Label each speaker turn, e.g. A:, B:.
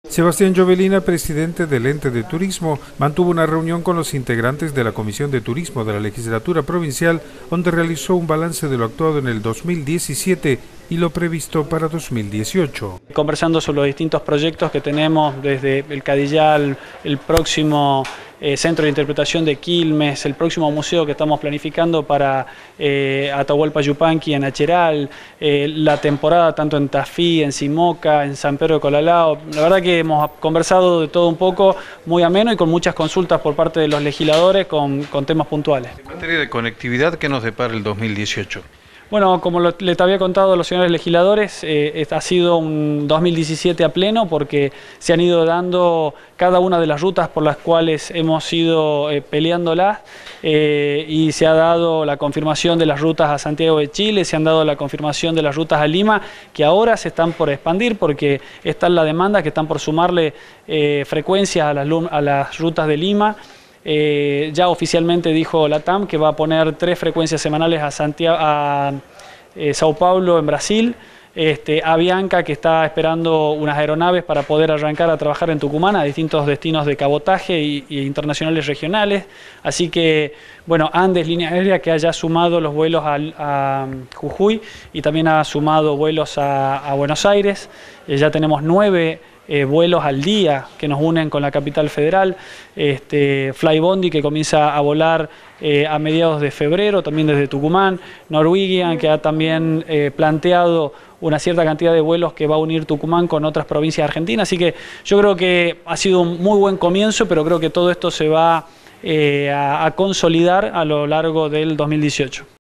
A: Sebastián Llovelina, presidente del Ente de Turismo, mantuvo una reunión con los integrantes de la Comisión de Turismo de la Legislatura Provincial, donde realizó un balance de lo actuado en el 2017 y lo previsto para 2018.
B: Conversando sobre los distintos proyectos que tenemos desde el Cadillal, el próximo Centro de Interpretación de Quilmes, el próximo museo que estamos planificando para Atahualpa Yupanqui en Acheral, la temporada tanto en Tafí, en Simoca, en San Pedro de Colalao. La verdad que hemos conversado de todo un poco, muy ameno y con muchas consultas por parte de los legisladores con temas puntuales.
C: En materia de conectividad, ¿qué nos depara el 2018?
B: Bueno, como les había contado a los señores legisladores, ha sido un 2017 a pleno porque se han ido dando cada una de las rutas por las cuales hemos ido peleándolas y se ha dado la confirmación de las rutas a Santiago de Chile, se han dado la confirmación de las rutas a Lima, que ahora se están por expandir porque está en la demanda, que están por sumarle frecuencias a las rutas de Lima. Ya oficialmente dijo la TAM que va a poner 3 frecuencias semanales a Sao Paulo en Brasil, a Bianca que está esperando unas aeronaves para poder arrancar a trabajar en Tucumán a distintos destinos de cabotaje y internacionales regionales. Así que, bueno, Andes Línea Aérea que haya sumado los vuelos a Jujuy y también ha sumado vuelos a Buenos Aires. Ya tenemos 9 vuelos al día que nos unen con la capital federal, Flybondi que comienza a volar a mediados de febrero, también desde Tucumán, Norwegian que ha también planteado una cierta cantidad de vuelos que va a unir Tucumán con otras provincias argentinas, así que yo creo que ha sido un muy buen comienzo, pero creo que todo esto se va a consolidar a lo largo del 2018.